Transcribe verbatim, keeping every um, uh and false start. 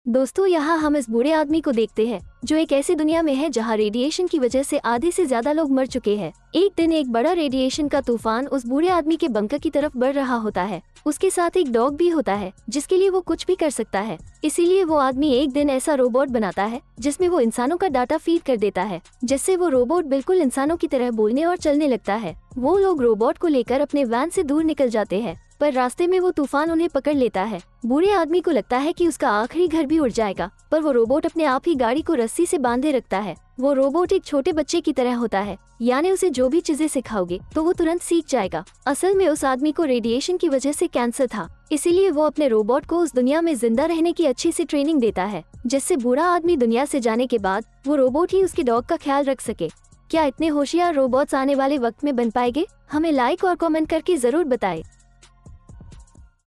दोस्तों, यहाँ हम इस बूढ़े आदमी को देखते हैं जो एक ऐसी दुनिया में है जहाँ रेडिएशन की वजह से आधे से ज्यादा लोग मर चुके हैं। एक दिन एक बड़ा रेडिएशन का तूफान उस बूढ़े आदमी के बंकर की तरफ बढ़ रहा होता है। उसके साथ एक डॉग भी होता है जिसके लिए वो कुछ भी कर सकता है। इसीलिए वो आदमी एक दिन ऐसा रोबोट बनाता है जिसमें वो इंसानों का डाटा फीड कर देता है, जिससे वो रोबोट बिल्कुल इंसानों की तरह बोलने और चलने लगता है। वो लोग रोबोट को लेकर अपने वैन से दूर निकल जाते हैं, पर रास्ते में वो तूफान उन्हें पकड़ लेता है। बूढ़े आदमी को लगता है कि उसका आखिरी घर भी उड़ जाएगा, पर वो रोबोट अपने आप ही गाड़ी को रस्सी से बांधे रखता है। वो रोबोट एक छोटे बच्चे की तरह होता है, यानी उसे जो भी चीजें सिखाओगे तो वो तुरंत सीख जाएगा। असल में उस आदमी को रेडिएशन की वजह से कैंसर था, इसीलिए वो अपने रोबोट को उस दुनिया में जिंदा रहने की अच्छी सी ट्रेनिंग देता है, जिससे बूढ़ा आदमी दुनिया से जाने के बाद वो रोबोट ही उसके डॉग का ख्याल रख सके। क्या इतने होशियार रोबोट्स आने वाले वक्त में बन पाएंगे? हमें लाइक और कमेंट करके जरूर बताएं।